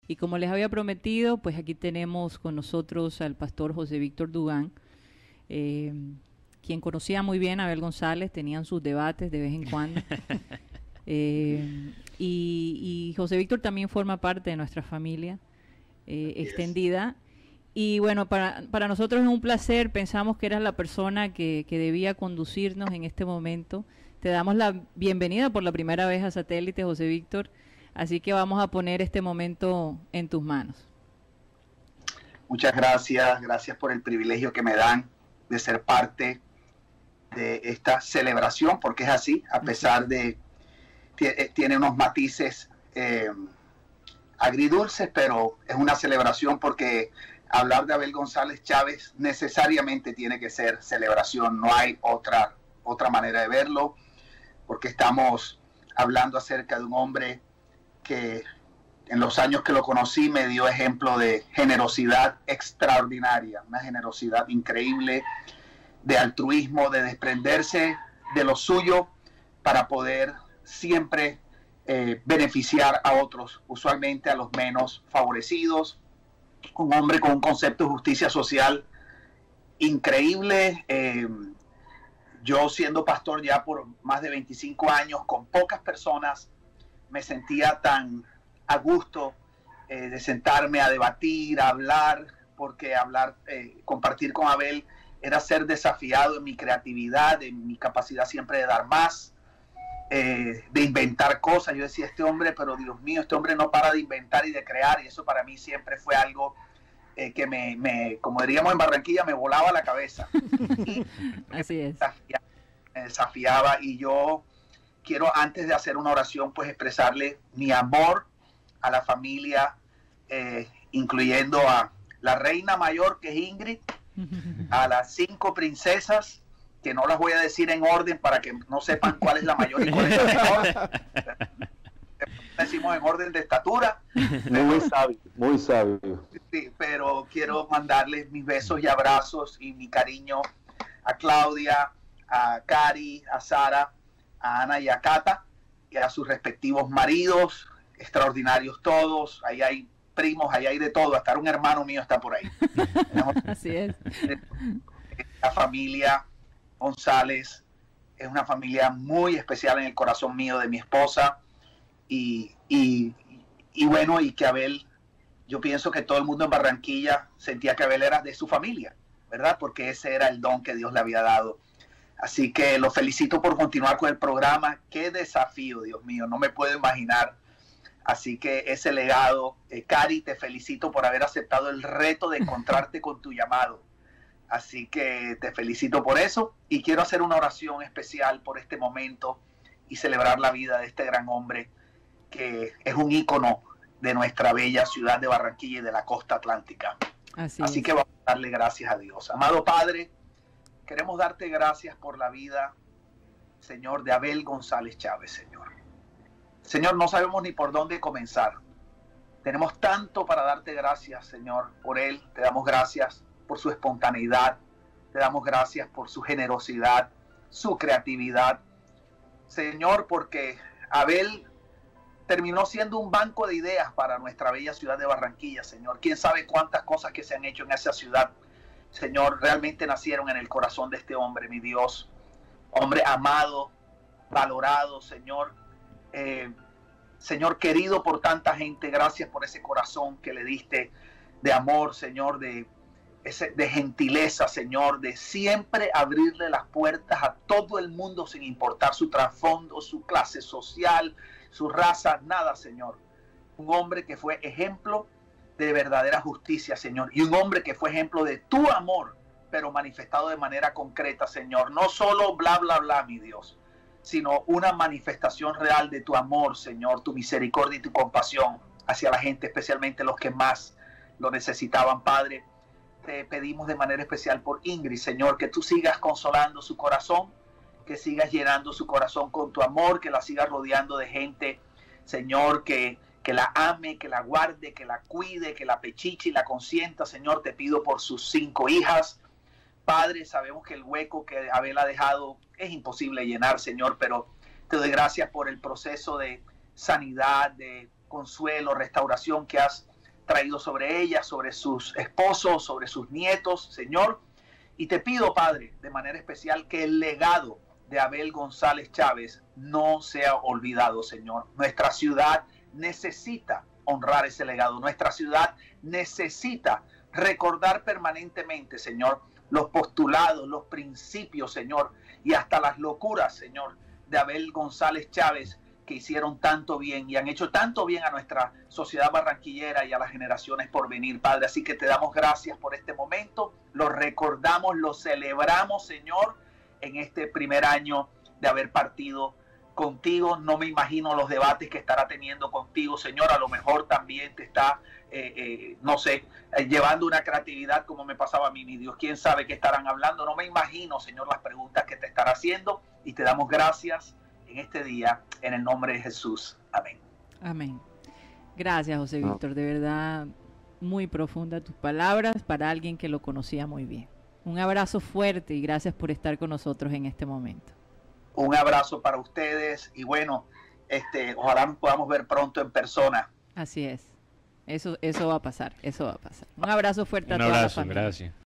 Y como les había prometido, pues aquí tenemos con nosotros al pastor José Víctor Dugán, eh, quien conocía muy bien a Abel González, tenían sus debates de vez en cuando. Y José Víctor también forma parte de nuestra familia extendida. Y bueno, para nosotros es un placer, pensamos que eras la persona que debía conducirnos en este momento. Te damos la bienvenida por la primera vez a Satélite, José Víctor, así que vamos a poner este momento en tus manos. Muchas gracias, gracias por el privilegio que me dan de ser parte de esta celebración, porque es así, a pesar de, tiene unos matices agridulces, pero es una celebración porque hablar de Abel González Chávez necesariamente tiene que ser celebración, no hay otra manera de verlo, porque estamos hablando acerca de un hombre que en los años que lo conocí me dio ejemplo de generosidad extraordinaria, una generosidad increíble, de altruismo, de desprenderse de lo suyo para poder siempre beneficiar a otros, usualmente a los menos favorecidos. Un hombre con un concepto de justicia social increíble. Yo siendo pastor ya por más de 25 años, con pocas personas, me sentía tan a gusto de sentarme a debatir, a hablar, porque compartir con Abel era ser desafiado en mi creatividad, en mi capacidad siempre de dar más, de inventar cosas. Yo decía, este hombre, pero Dios mío, este hombre no para de inventar y de crear, y eso para mí siempre fue algo que como diríamos en Barranquilla, me volaba la cabeza. Y así es. Me desafiaba, y yo quiero, antes de hacer una oración, pues expresarle mi amor a la familia, incluyendo a la reina mayor, que es Ingrid, a las 5 princesas, que no las voy a decir en orden para que no sepan cuál es la mayor y cuál es la menor. Decimos en orden de estatura. Muy sabio, muy sabio. Sí, pero quiero mandarles mis besos y abrazos y mi cariño a Claudia, a Cari, a Sara, a Ana y a Cata, y a sus respectivos maridos, extraordinarios todos. Ahí hay primos, ahí hay de todo, hasta un hermano mío está por ahí. Así es. La familia González es una familia muy especial en el corazón mío, de mi esposa, y bueno, y que Abel, yo pienso que todo el mundo en Barranquilla sentía que Abel era de su familia, ¿verdad? Porque ese era el don que Dios le había dado. Así que lo felicito por continuar con el programa. Qué desafío, Dios mío, no me puedo imaginar. Así que ese legado, Cari, te felicito por haber aceptado el reto de encontrarte con tu llamado. Así que te felicito por eso, y quiero hacer una oración especial por este momento y celebrar la vida de este gran hombre que es un ícono de nuestra bella ciudad de Barranquilla y de la costa atlántica. Así que vamos a darle gracias a Dios. Amado Padre, queremos darte gracias por la vida, Señor, de Abel González Chávez, Señor. Señor, no sabemos ni por dónde comenzar. Tenemos tanto para darte gracias, Señor, por él. Te damos gracias por su espontaneidad. Te damos gracias por su generosidad, su creatividad. Señor, porque Abel terminó siendo un banco de ideas para nuestra bella ciudad de Barranquilla, Señor. Quién sabe cuántas cosas que se han hecho en esa ciudad, Señor, realmente nacieron en el corazón de este hombre, mi Dios. Hombre amado, valorado, Señor. Señor, querido por tanta gente. Gracias por ese corazón que le diste de amor, Señor, de gentileza, Señor, de siempre abrirle las puertas a todo el mundo sin importar su trasfondo, su clase social, su raza, nada, Señor. Un hombre que fue ejemplo de verdadera justicia, Señor, y un hombre que fue ejemplo de tu amor, pero manifestado de manera concreta, Señor. No solo bla, bla, bla, mi Dios, sino una manifestación real de tu amor, Señor, tu misericordia y tu compasión hacia la gente, especialmente los que más lo necesitaban, Padre. Te pedimos de manera especial por Ingrid, Señor, que tú sigas consolando su corazón, que sigas llenando su corazón con tu amor, que la sigas rodeando de gente, Señor, que la ame, que la guarde, que la cuide, que la pechiche y la consienta. Señor, te pido por sus 5 hijas. Padre, sabemos que el hueco que Abel ha dejado es imposible llenar, Señor, pero te doy gracias por el proceso de sanidad, de consuelo, restauración que has traído sobre ella, sobre sus esposos, sobre sus nietos, Señor. Y te pido, Padre, de manera especial que el legado de Abel González Chávez no sea olvidado, Señor. Nuestra ciudad necesita honrar ese legado. Nuestra ciudad necesita recordar permanentemente, Señor, los postulados, los principios, Señor, y hasta las locuras, Señor, de Abel González Chávez, que hicieron tanto bien y han hecho tanto bien a nuestra sociedad barranquillera y a las generaciones por venir, Padre. Así que te damos gracias por este momento, lo recordamos, lo celebramos, Señor, en este primer año de haber partido contigo. No me imagino los debates que estará teniendo contigo, Señor. A lo mejor también te está, no sé, llevando una creatividad como me pasaba a mí, mi Dios. ¿Quién sabe qué estarán hablando? No me imagino, Señor, las preguntas que te estará haciendo, y te damos gracias en este día, en el nombre de Jesús. Amén. Amén. Gracias, José Víctor. De verdad, muy profunda tus palabras para alguien que lo conocía muy bien. Un abrazo fuerte y gracias por estar con nosotros en este momento. Un abrazo para ustedes y bueno, ojalá nos podamos ver pronto en persona. Así es. Eso va a pasar, eso va a pasar. Un abrazo fuerte a toda la familia. Gracias.